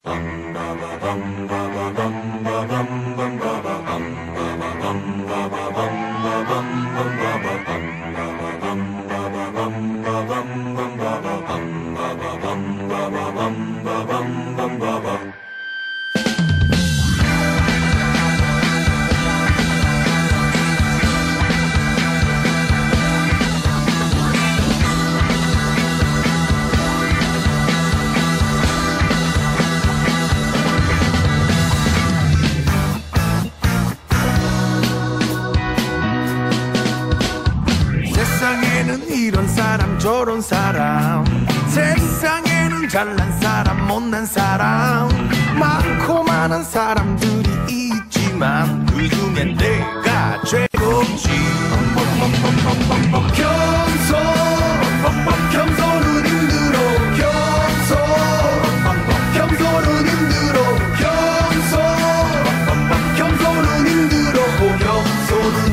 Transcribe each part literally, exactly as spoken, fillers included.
이런 사람 저런 사람 세상에는 잘난 사람 못난 사람 많고 많은 사람들이 있지만 그 중엔 내가 최고지. 겸손 겸손은 힘들어 겸손 겸손은 힘들어 겸손 겸손은 힘들어 겸손은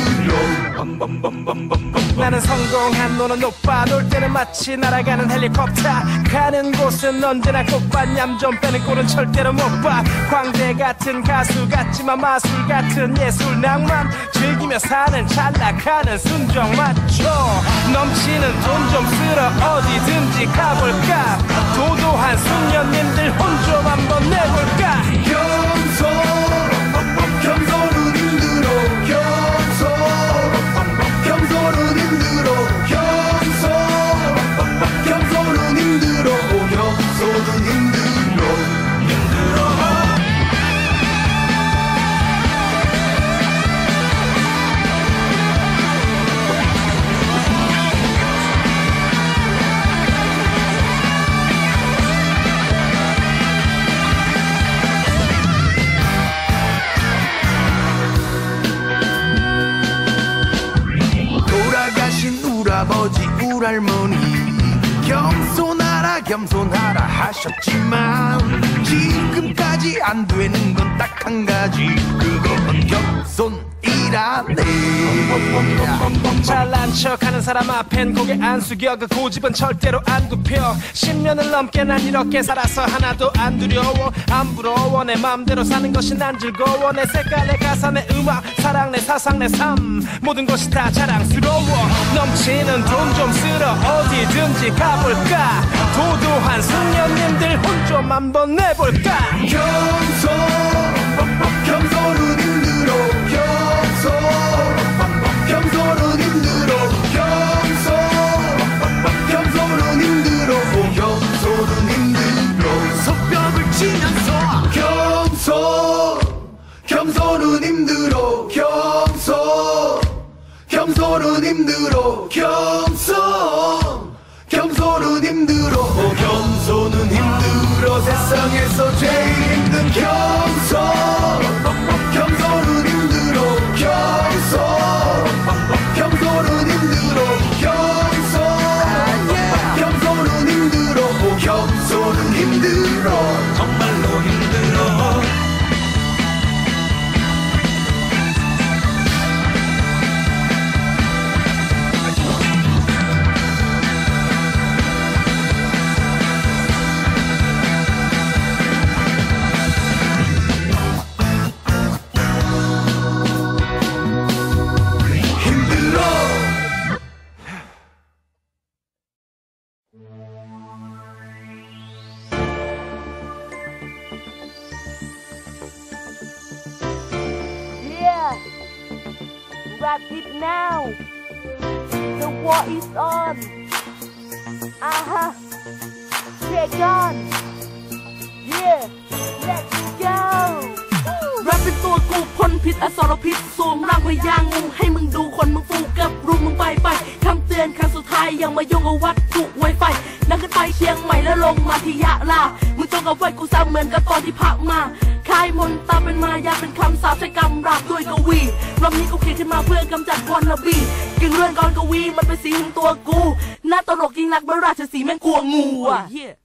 힘들어. 나는 성공한 너는 높아 놀 때는 마치 날아가는 헬리콥터 가는 곳은 언제나 꽃밭 얌좀 빼는 꼴은 절대로 못봐. 광대 같은 가수 같지만 마술 같은 예술 낭만 즐기며 사는 잘 나가는 순정 맞춰 넘치는 돈 좀 쓸어 어디든지 가볼까. 도도한 숙녀님들 혼 좀 한번 내볼까. 겸손 겸손은 힘들어 겸손 겸손은 힘들어 겸손 겸손은 힘들어 겸손은 힘들어 힘들어. 아버지 울할머니 겸손하라 겸손하라 하셨지만 지금까지 안 되는 건 딱 한 가지 그건 겸손이라네. 잘난 척하는 사람 앞엔 고개 안 숙여 그 고집은 절대로 안 굽혀. 십 년을 넘게 난 이렇게 살아서 하나도 안 두려워 안 부러워. 내 맘대로 사는 것이 난 즐거워. 내 색깔 내 가사 내 음악 사랑 내 사상 내 삶 모든 것이 다 자랑스러워. 넘치는 돈 좀 쓸어 어디든지 가볼까. 도도한 숙녀님들 혼 좀 한번 내볼까. 겸손 겸손은 힘들어 겸손 겸손은 힘들어 겸손 겸손은 힘들어 겸손은 힘들어. 손뼉을 치면서 겸손 겸손은 힘들어 겸손 겸손은 힘들어 겸손 겸손은 힘들어 겸손은 힘들어. 세상에서 제일 힘든 겸손 겸손은 힘들어 겸손 겸손은 힘들어 겸손 겸손은 힘들어 겸손은 힘들어 정말로 힘들어. Wrap it now. The war is on. Uh-huh. Take on. Yeah. Let's go. แรปเป็นตัวกูพ่นพิษอสรพิษสวมร่างพยางูให้มึงดูคนมึงฟูกับรูมึงไปไปคำเตือนครั้งสุดท้ายยังมาโยงกับวัตถุไวไฟนั่งขึ้นไปเชียงใหม่แล้วลงมาที่ยะลามึงจ้องกับไฟกูซ้ำเหมือนกับตอนที่พักมาคายมนตาเป็นมายาเป็นคำสาปใช้กำราบด้วยกวีรอบนี้กูเขียนขึ้นมาเพื่อกำจัดวรรณบีกึ่งเรื่องกรกวีมันเป็นสีของตัวกูหน้าตลกยิ่งนักเมื่อราชสีแม่งกลัวงูอ่ะ